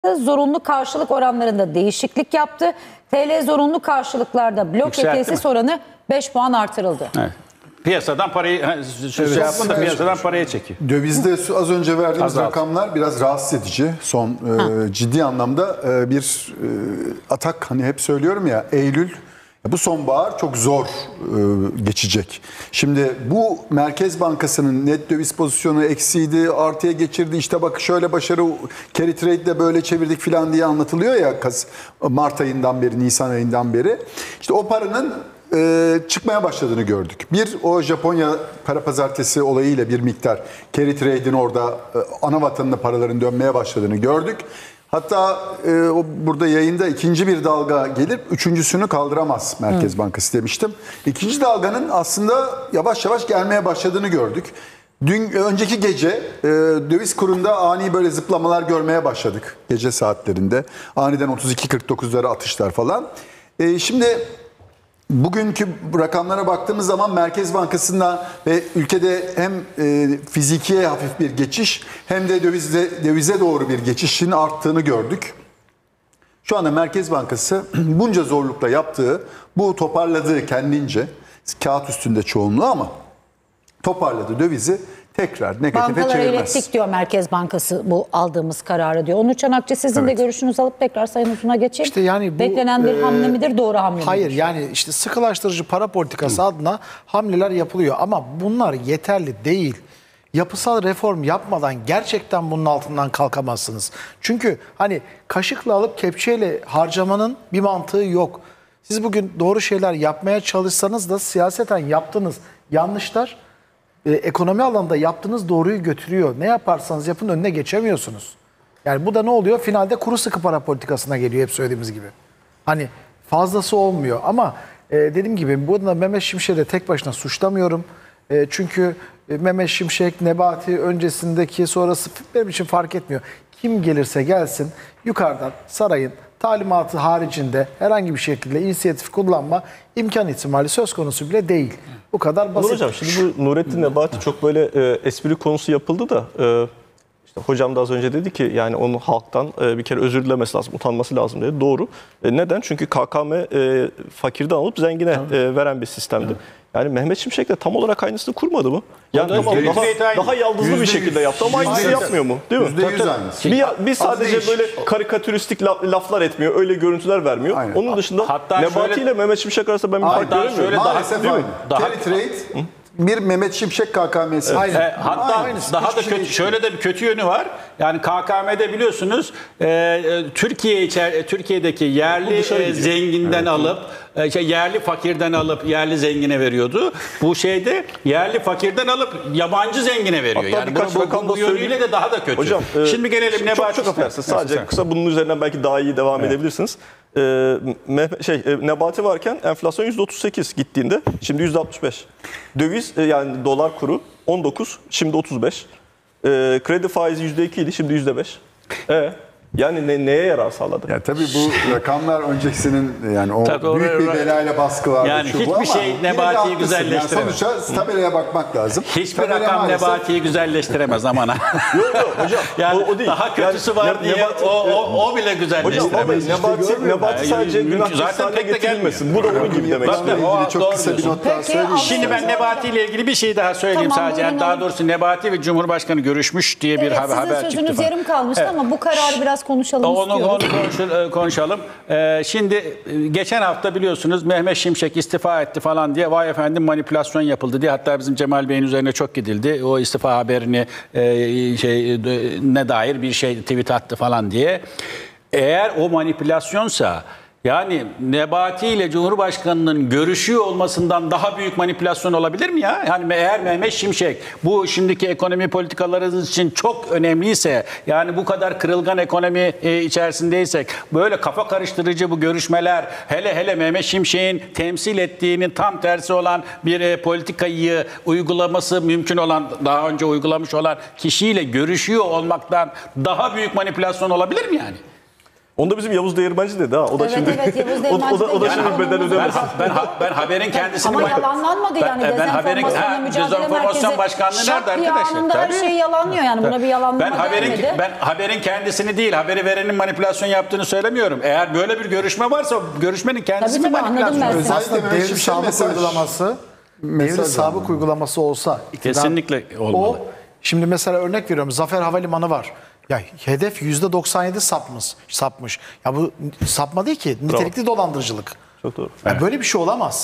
zorunlu karşılık oranlarında değişiklik yaptı. TL zorunlu karşılıklarda blok ve tesis oranı 5 puan artırıldı. Evet. Piyasadan parayı piyasadan paraya çekiyor. Dövizde az önce verdiğimiz rakamlar biraz rahatsız edici. Son ciddi anlamda bir atak, hani hep söylüyorum ya, Eylül, bu sonbahar çok zor geçecek. Şimdi bu Merkez Bankası'nın net döviz pozisyonu eksiydi, artıya geçirdi. İşte bak şöyle başarı, carry trade'de böyle çevirdik falan diye anlatılıyor ya Mart ayından beri, Nisan ayından beri. İşte o paranın çıkmaya başladığını gördük. Bir, o Japonya para pazartesi olayıyla bir miktar carry trade'in orada ana vatanına paraların dönmeye başladığını gördük. Hatta burada yayında ikinci bir dalga gelip üçüncüsünü kaldıramaz Merkez Bankası demiştim. İkinci dalganın aslında yavaş yavaş gelmeye başladığını gördük. Önceki gece döviz kurunda ani böyle zıplamalar görmeye başladık gece saatlerinde. Aniden 32-49'lara atışlar falan. Şimdi bugünkü rakamlara baktığımız zaman Merkez Bankası'nda ve ülkede hem fizikiye hafif bir geçiş hem de dövize doğru bir geçişin arttığını gördük. Şu anda Merkez Bankası bunca zorlukla yaptığı, bu toparladığı kendince, kağıt üstünde çoğunluğu ama toparladığı dövizi tekrar negatife Bankalara çevirmez. ilettik diyor Merkez Bankası bu aldığımız kararı diyor. Onur Çanakçı, sizin de görüşünüzü alıp tekrar Sayın Uzun'a geçeyim. İşte yani bu, beklenen bir hamle midir, doğru hamle midir? Hayır, yani işte sıkılaştırıcı para politikası adına hamleler yapılıyor ama bunlar yeterli değil. Yapısal reform yapmadan gerçekten bunun altından kalkamazsınız. Çünkü hani kaşıkla alıp kepçeyle harcamanın bir mantığı yok. Siz bugün doğru şeyler yapmaya çalışsanız da siyaseten yaptığınız yanlışlar ekonomi alanında yaptığınız doğruyu götürüyor. Ne yaparsanız yapın önüne geçemiyorsunuz. Yani bu da ne oluyor? Finalde kuru sıkı para politikasına geliyor, hep söylediğimiz gibi. Hani fazlası olmuyor ama dediğim gibi burada Mehmet Şimşek'i de tek başına suçlamıyorum. Çünkü Mehmet Şimşek, Nebati öncesindeki sonrası benim için fark etmiyor. Kim gelirse gelsin yukarıdan sarayın talimatı haricinde herhangi bir şekilde inisiyatif kullanma imkan ihtimali söz konusu bile değil. Bu kadar basit. Hocam şimdi bu Nurettin Nebati çok böyle espri konusu yapıldı da işte hocam da az önce dedi ki yani onun halktan bir kere özür dilemesi lazım, utanması lazım dedi. Doğru. Neden? Çünkü KKM fakirden alıp zengine veren bir sistemdi. Yani Mehmet Şimşek de tam olarak aynısını kurmadı mı? Yani tamam, daha yaldızlı bir şekilde yaptı ama aynısını yapmıyor mu? Değil mi? %100 aynısı. Bir sadece böyle karikatüristik laflar etmiyor, öyle görüntüler vermiyor. Aynen. Onun dışında Nebati ile Mehmet Şimşek arasında ben bir fark göremiyorum. Maalesef aynı. Carry trade bir Mehmet Şimşek KKM'si. Hatta daha da kötü, şöyle de bir kötü yönü var. Yani KKM'de biliyorsunuz Türkiye'deki yerli zenginden alıp yerli fakirden alıp yerli zengine veriyordu. Bu şeyde yerli fakirden alıp yabancı zengine veriyor. Hatta yani bu yönüyle de daha da kötü. Hocam, şimdi gelelim Nebati. Çok affedersiniz. Sadece kısa bunun üzerinden belki daha iyi devam edebilirsiniz. Nebati varken enflasyon %38 gittiğinde şimdi %65. Döviz yani dolar kuru 19, şimdi 35. Kredi faizi %2 idi, şimdi %5. Yani neye yarar sağladı? Ya tabii bu rakamlar öncesinin yani o büyük bir belayla baskı vardı. Yani hiçbir şey Nebati'yi güzelleştiremez. Yani sonuçta tabelaya bakmak lazım. Hiçbir rakam Nebati'yi güzelleştiremez aman ha. Yok hocam. Yani o değil. Daha kötüsü var yani, diye o bile güzelleştiremez. Hocam Nebati sadece günah haline getirilmesin. Bu da onun gibi demek istiyorum. Çok kısa bir not daha söyleyeyim. Şimdi ben Nebati ile ilgili bir şey daha söyleyeyim sadece. Yani daha doğrusu Nebati ve Cumhurbaşkanı görüşmüş diye bir haber çıktı. Sizin sözünüz yarım kalmıştı ama bu kararı biraz konuşalım istiyorum. Konuşalım. Şimdi geçen hafta biliyorsunuz Mehmet Şimşek istifa etti falan diye vay efendim manipülasyon yapıldı diye, hatta bizim Cemal Bey'in üzerine çok gidildi. O istifa haberini ne dair bir şey tweet attı falan diye. Eğer o manipülasyonsa, yani Nebati ile Cumhurbaşkanı'nın görüşüyor olmasından daha büyük manipülasyon olabilir mi ya? Yani eğer Mehmet Şimşek bu şimdiki ekonomi politikalarınız için çok önemliyse, yani bu kadar kırılgan ekonomi içerisindeysek, böyle kafa karıştırıcı bu görüşmeler, hele Mehmet Şimşek'in temsil ettiğinin tam tersi olan bir politikayı uygulaması mümkün olan, daha önce uygulamış olan kişiyle görüşüyor olmaktan daha büyük manipülasyon olabilir mi yani? Onda bizim Yavuz Değirmenci dedi ha. O da Evet, şimdi evet, Yavuz Değirmenci o da de şimdi yani bedel konumuz ödemez. Ben haberin kendisini... Ama yalanlanmadı yani. Dezenformasyonla mücadele Dezenformasyon merkezi başkanlığı şak nerede diye arkadaşlar? anında her Tabii. şeyi yalanlıyor yani. Buna bir yalanlama gelmedi. Ben haberin kendisini değil, haberi verenin manipülasyon yaptığını söylemiyorum. Eğer böyle bir görüşme varsa o görüşmenin kendisi Tabii, mi tabii, anladım manipülasyon? ben seni. Özellikle Aslında Mehmet devri Şimşek sabık mesaj- uygulaması, mesaj devri sabık anlamında. uygulaması olsa iktidar, Kesinlikle olmalı. O, şimdi mesela örnek veriyorum, Zafer Havalimanı var. Ya hedef %97 sapmış. Ya bu sapma değil ki, nitelikli dolandırıcılık. Çok doğru. Ya böyle bir şey olamaz.